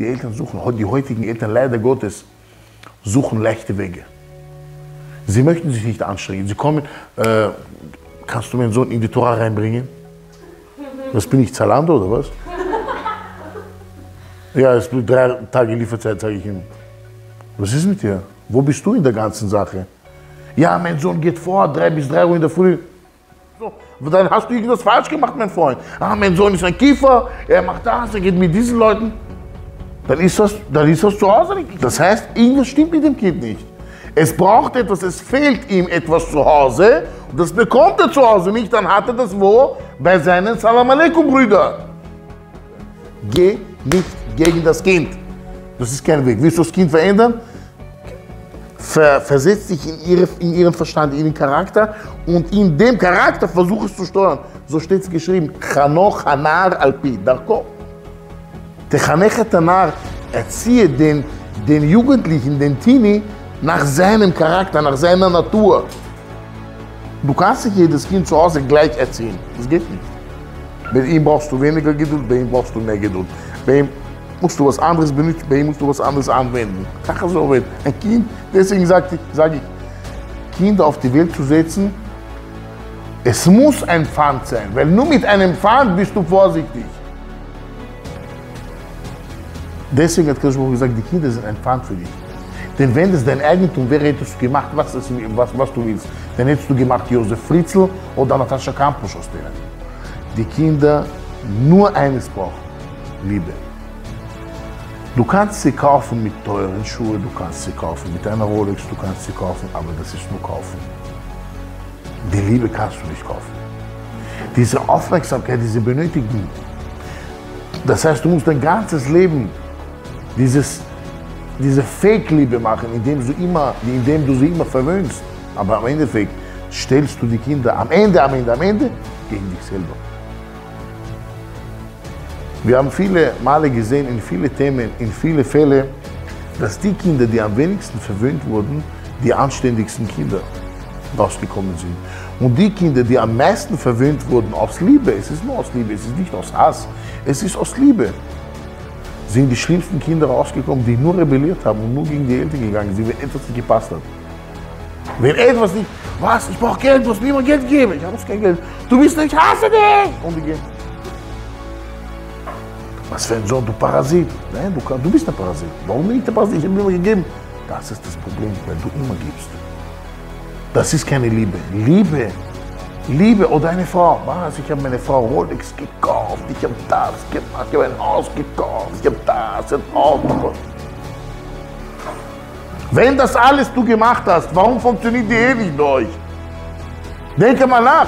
Die Eltern suchen, die heutigen Eltern, leider Gottes, suchen leichte Wege. Sie möchten sich nicht anstrengen. Sie kommen, kannst du meinen Sohn in die Tora reinbringen? Was bin ich, Zalando oder was? Ja, es wird 3 Tage Lieferzeit, sage ich ihm. Was ist mit dir? Wo bist du in der ganzen Sache? Ja, mein Sohn geht vor, 3 bis 3 Uhr in der Früh. So, dann hast du irgendwas falsch gemacht, mein Freund. Ah, mein Sohn ist ein Kiefer, er macht das, er geht mit diesen Leuten. Dann ist das zu Hause nicht. Das heißt, irgendwas stimmt mit dem Kind nicht. Es braucht etwas, es fehlt ihm etwas zu Hause und das bekommt er zu Hause nicht, dann hat er das wo? Bei seinen Salam Aleikum Brüdern. Geh nicht gegen das Kind. Das ist kein Weg. Willst du das Kind verändern? Versetz dich in ihren Verstand, in ihren Charakter und in dem Charakter versuch es zu steuern. So steht es geschrieben. Chanoch Hanar Alpi Darko. Techanechet Hanar, erziehe den Jugendlichen, den Teenie, nach seinem Charakter, nach seiner Natur. Du kannst nicht jedes Kind zu Hause gleich erziehen. Das geht nicht. Bei ihm brauchst du weniger Geduld, bei ihm brauchst du mehr Geduld. Bei ihm musst du was anderes benutzen, bei ihm musst du was anderes anwenden. Ein Kind, deswegen sage ich, Kinder auf die Welt zu setzen, es muss ein Pfand sein, weil nur mit einem Pfand bist du vorsichtig. Deswegen hat Kirchhoff gesagt, die Kinder sind ein Pfand für dich. Denn wenn es dein Eigentum wäre, hättest du gemacht, was du willst. Dann hättest du gemacht Josef Fritzl oder Natascha Kampusch aus denen. Die Kinder nur eines brauchen, Liebe. Du kannst sie kaufen mit teuren Schuhen, du kannst sie kaufen mit einer Rolex, du kannst sie kaufen, aber das ist nur kaufen. Die Liebe kannst du nicht kaufen. Diese Aufmerksamkeit, diese benötigen. Das heißt, du musst dein ganzes Leben diese Fake-Liebe machen, indem du sie immer verwöhnst. Aber am Endeffekt stellst du die Kinder am Ende gegen dich selber. Wir haben viele Male gesehen, in viele Themen, in viele Fälle, dass die Kinder, die am wenigsten verwöhnt wurden, die anständigsten Kinder rausgekommen sind. Und die Kinder, die am meisten verwöhnt wurden aus Liebe, es ist nur aus Liebe, es ist nicht aus Hass, es ist aus Liebe, sind die schlimmsten Kinder rausgekommen, die nur rebelliert haben und nur gegen die Eltern gegangen sind, wenn etwas nicht gepasst hat. Wenn etwas nicht, was, ich brauche Geld, du hast mir mal Geld gegeben, ich habe kein Geld, du bist nicht, ich hasse dich! Und die gehen. Was für ein Sohn, du Parasit. Nein, du bist ein Parasit. Warum bin ich der Parasit? Ich habe mir immer gegeben. Das ist das Problem, weil du immer gibst. Das ist keine Liebe. Liebe oder eine Frau. Was? Ich habe meine Frau Rolex gekauft, ich habe das gemacht, ich habe ein Haus gekauft, ich habe das, ein Auto. Wenn das alles du gemacht hast, warum funktioniert die Ehe nicht bei euch? Denke mal nach.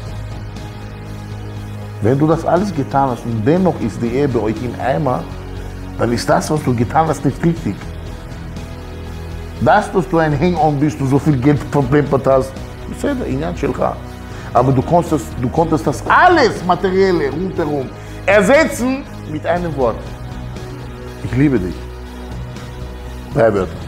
Wenn du das alles getan hast und dennoch ist die Ehe bei euch im Eimer, dann ist das, was du getan hast, nicht richtig. Dass du ein Hang-on bist und so viel Geld verplempert hast, aber du konntest das alles Materielle rundherum ersetzen mit einem Wort. Ich liebe dich. 3 Wörter.